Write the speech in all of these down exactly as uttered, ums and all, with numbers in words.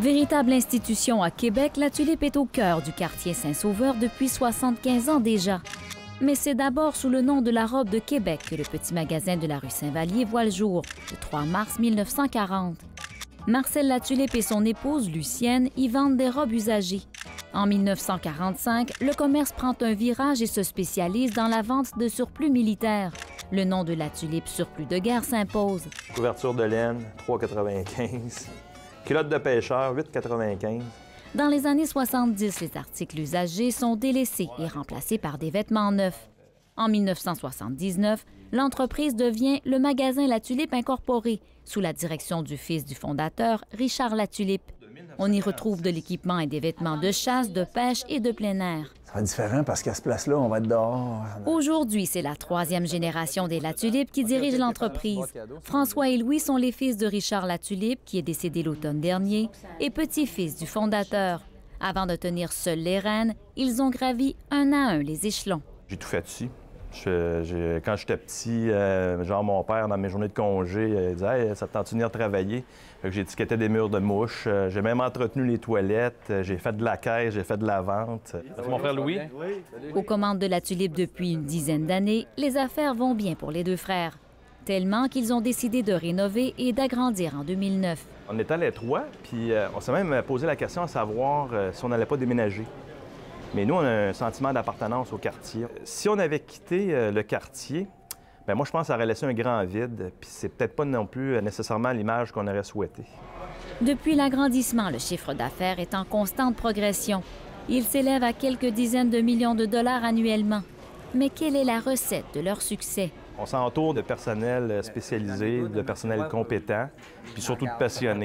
Véritable institution à Québec, la Tulipe est au cœur du quartier Saint-Sauveur depuis soixante-quinze ans déjà. Mais c'est d'abord sous le nom de la Robe de Québec que le petit magasin de la rue Saint-Vallier voit le jour, le trois mars mille neuf cent quarante. Marcel Latulippe et son épouse, Lucienne, y vendent des robes usagées. En mille neuf cent quarante-cinq, le commerce prend un virage et se spécialise dans la vente de surplus militaires. Le nom de Latulippe surplus de guerre s'impose. Couverture de laine, trois quatre-vingt-quinze. Culotte de pêcheur, huit quatre-vingt-quinze. Dans les années soixante-dix, les articles usagés sont délaissés et remplacés par des vêtements neufs. En mille neuf cent soixante-dix-neuf, l'entreprise devient le magasin Latulippe Incorporé, sous la direction du fils du fondateur, Richard Latulippe. On y retrouve de l'équipement et des vêtements de chasse, de pêche et de plein air. Ça va être différent parce qu'à ce place-là, on va être dehors. Aujourd'hui, c'est la troisième génération des Latulippe qui dirige l'entreprise. François et Louis sont les fils de Richard Latulippe, qui est décédé l'automne dernier, et petit-fils du fondateur. Avant de tenir seuls les rênes, ils ont gravi un à un les échelons. J'ai tout fait ici. Je, je, quand j'étais petit, euh, genre mon père, dans mes journées de congé, euh, il disait hey, « ça te tente de venir travailler? » J'ai étiqueté des murs de mouches, euh, j'ai même entretenu les toilettes, euh, j'ai fait de la caisse, j'ai fait de la vente. C'est mon frère Louis. Aux commandes de Latulippe depuis une dizaine d'années, les affaires vont bien pour les deux frères. Tellement qu'ils ont décidé de rénover et d'agrandir en deux mille neuf. On était à l'étroit, puis euh, on s'est même posé la question à savoir euh, si on n'allait pas déménager. Mais nous, on a un sentiment d'appartenance au quartier. Si on avait quitté euh, le quartier, bien moi, je pense que ça aurait laissé un grand vide, puis c'est peut-être pas non plus nécessairement l'image qu'on aurait souhaité. Depuis l'agrandissement, le chiffre d'affaires est en constante progression. Il s'élève à quelques dizaines de millions de dollars annuellement. Mais quelle est la recette de leur succès? On s'entoure de personnel spécialisé, de personnel compétent, puis surtout de passionnés.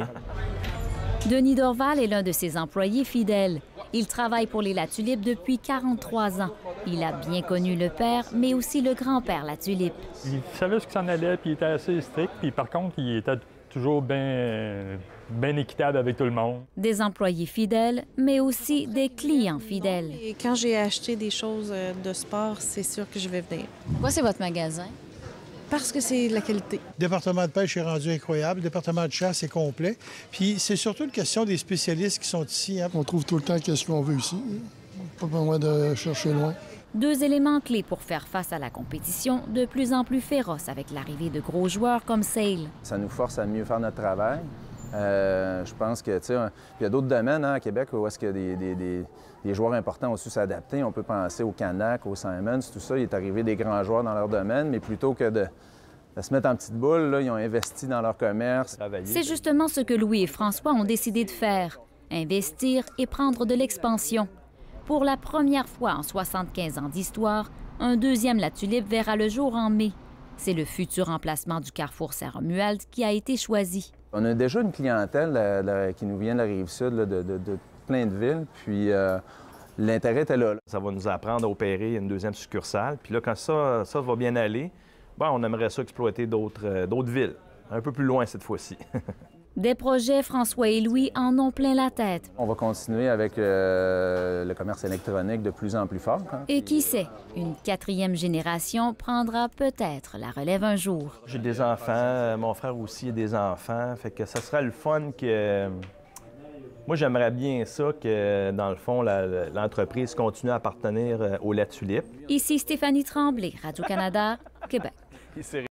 Denis Dorval est l'un de ses employés fidèles. Il travaille pour les Latulippe depuis quarante-trois ans. Il a bien connu le père, mais aussi le grand-père Latulippe. Il savait ce qui s'en allait, puis il était assez strict. Puis par contre, il était toujours bien, bien équitable avec tout le monde. Des employés fidèles, mais aussi des clients fidèles. Et quand j'ai acheté des choses de sport, c'est sûr que je vais venir. Pourquoi c'est votre magasin? Parce que c'est la qualité. Le département de pêche est rendu incroyable. Le département de chasse est complet. Puis c'est surtout une question des spécialistes qui sont ici. Hein. On trouve tout le temps qu'est-ce qu'on veut ici. Pas besoin de chercher loin. Deux éléments clés pour faire face à la compétition de plus en plus féroce avec l'arrivée de gros joueurs comme Sale. Ça nous force à mieux faire notre travail. Euh, je pense que, tu sais, il y a d'autres domaines hein, à Québec où est-ce que des, des, des, des joueurs importants ont su s'adapter. On peut penser au Canac, au Simons, tout ça. Il est arrivé des grands joueurs dans leur domaine, mais plutôt que de, de se mettre en petite boule, là, ils ont investi dans leur commerce. C'est justement ce que Louis et François ont décidé de faire, investir et prendre de l'expansion. Pour la première fois en soixante-quinze ans d'histoire, un deuxième Latulippe verra le jour en mai. C'est le futur emplacement du carrefour Saint-Romuald qui a été choisi. On a déjà une clientèle là, là, qui nous vient de la Rive-Sud, là, de, de, de plein de villes, puis euh, l'intérêt était là, là. Ça va nous apprendre à opérer une deuxième succursale. Puis là, quand ça, ça va bien aller, bon, on aimerait ça exploiter d'autres euh, d'autres villes, un peu plus loin cette fois-ci. Des projets, François et Louis en ont plein la tête. On va continuer avec euh, le commerce électronique de plus en plus fort. Hein. Et qui sait, une quatrième génération prendra peut-être la relève un jour. J'ai des enfants, mon frère aussi a des enfants, fait que ça sera le fun que... Moi, j'aimerais bien ça que, dans le fond, l'entreprise continue à appartenir aux Latulippe. Ici Stéphanie Tremblay, Radio-Canada, Québec.